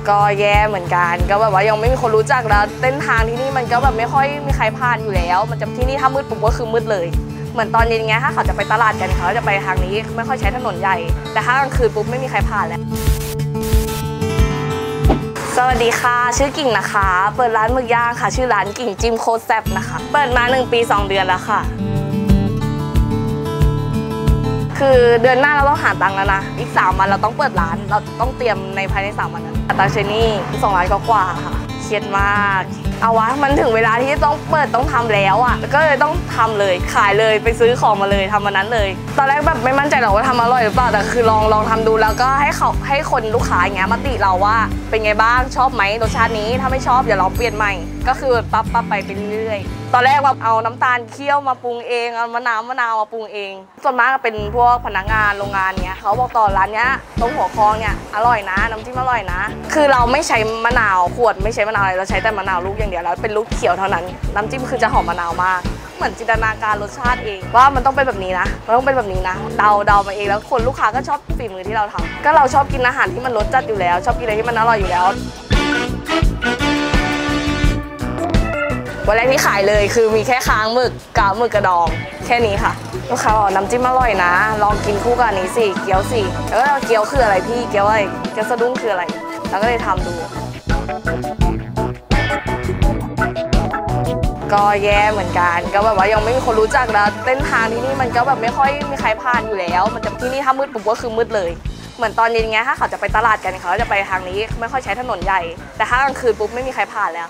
ก็แย่เหมือนกันก็แบบว่ายังไม่มีคนรู้จักแล้วเส้นทางที่นี่มันก็แบบไม่ค่อยมีใครผ่านอยู่แล้วมันจะที่นี่ถ้ามืดปุ๊บก็คือมืดเลยเหมือนตอนเย็นไงถ้าเขาจะไปตลาดกันเขาจะไปทางนี้ไม่ค่อยใช้ถนนใหญ่แต่ถ้ากลางคืนปุ๊บไม่มีใครผ่านแล้วสวัสดีค่ะชื่อกิ่งนะคะเปิดร้านหมึกย่างค่ะชื่อร้านกิ่งจิ้มโคตรแซ่บนะคะเปิดมา1 ปี 2 เดือนแล้วค่ะคือเดือนหน้าเราต้องหาตังค์แล้วนะอีก3 วันเราต้องเปิดร้านเราต้องเตรียมในภายใน3 วันนั้นตังค์เชนี่200กว่าค่ะเครียดมากเอาวะมันถึงเวลาที่ต้องเปิดต้องทำแล้วอ่ะก็เลยต้องทำเลยขายเลยไปซื้อของมาเลยทำวันนั้นเลยตอนแรกแบบไม่มั่นใจหรอกว่าทำอร่อยหรือเปล่าแต่คือลองทำดูแล้วก็ให้คนลูกค้าอย่างเงี้ยมาติเราว่าเป็นไงบ้างชอบไหมรสชาตินี้ถ้าไม่ชอบอย่าลองเปลี่ยนใหม่ก็คือปั๊บไปเรื่อยตอนแรกแบบเอาน้ำตาลเคี่ยวมาปรุงเองเอามะนาวมาปรุงเองส่วนมากก็เป็นพวกพนักงานโรงงานเนี้ยเขาบอกต่อร้านเนี้ยตรงหัวคลองเนี่ยอร่อยนะน้ำจิ้มอร่อยนะคือเราไม่ใช้มะนาวขวดไม่ใช้มะนาวอะไรเราใช้แต่มะนาวลูกอย่างเดียวแล้วเป็นลูกเขียวเท่านั้นน้ำจิ้มคือจะหอมมะนาวมากเหมือนจินตนาการรสชาติเองว่ามันต้องเป็นแบบนี้นะมันต้องเป็นแบบนี้นะเดามาเองแล้วคนลูกค้าก็ชอบฝีมือที่เราทำก็เราชอบกินอาหารที่มันรสจัดอยู่แล้วชอบกินอะไรที่มันอร่อยอยู่แล้ววันแรกที่ขายเลยคือมีแค่ค้างหมึกกับหมึกกระดองแค่นี้ค่ะลูกค้าบอกน้ำจิ้มอร่อยนะลองกินคู่กับอันนี้สิเกี๊ยวสิแล้วก็เกี๊ยวคืออะไรพี่เกี๊ยวอะไรเกี๊ยวสะดุ้งคืออะไรแล้วก็เลยทำดูก็แย่เหมือนกันก็แบบว่ายังไม่มีคนรู้จักแล้วเส้นทางที่นี่มันก็แบบไม่ค่อยมีใครผ่านอยู่แล้วมันจะที่นี่ถ้ามืดปุ๊บก็คือมืดเลยเหมือนตอนเย็นไงถ้าเขาจะไปตลาดกันเขาจะไปทางนี้ไม่ค่อยใช้ถนนใหญ่แต่ถ้ากลางคืนปุ๊บไม่มีใครผ่านแล้ว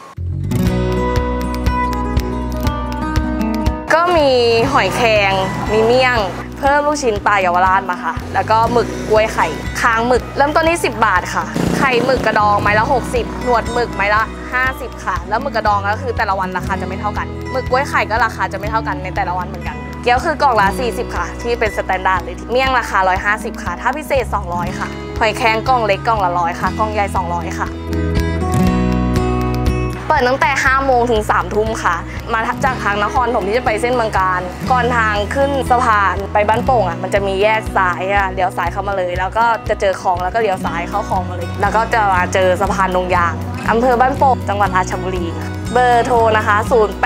ก็มีหอยแครงมีเมี่ยงเพิ่มลูกชิ้นปลาเยาวราชมาค่ะแล้วก็หมึกกล้วยไข่ค้างหมึกเริ่มต้นที่10 บาทค่ะไข่หมึกกระดองไม้ละ60หนวดหมึกไม้ละ50ค่ะแล้วหมึกกระดองก็คือแต่ละวันราคาจะไม่เท่ากันหมึกกล้วยไข่ก็ราคาจะไม่เท่ากันในแต่ละวันเหมือนกันเกี๊ยวคือกล่องละ40ค่ะที่เป็นสแตนดาร์ดเลยเมี่ยงราคา150ค่ะถ้าพิเศษ200ค่ะหอยแครงกล่องเล็กกล่องละ100ค่ะกล่องใหญ่200ค่ะเปิดตั้งแต่5 โมงถึง3 ทุ่มค่ะมาจากทางนครปฐมที่จะไปเส้นเมืองการก่อนทางขึ้นสะพานไปบ้านโป่งอ่ะมันจะมีแยกซ้ายอ่ะเลี้ยวซ้ายเข้ามาเลยแล้วก็จะเจอคลองแล้วก็เลี้ยวซ้ายเข้าคลองมาเลยแล้วก็จะมาเจอสะพานดงยางอำเภอบ้านโป่งจังหวัดราชบุรีเบอร์โทรนะคะ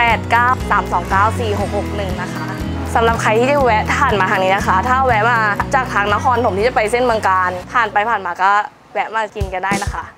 0893294661นะคะสำหรับใครที่ได้แวะผ่านมาทางนี้นะคะถ้าแวะมาจากทางนครปฐมที่จะไปเส้นเมืองการผ่านไปผ่านมาก็แวะมากินกันได้นะคะ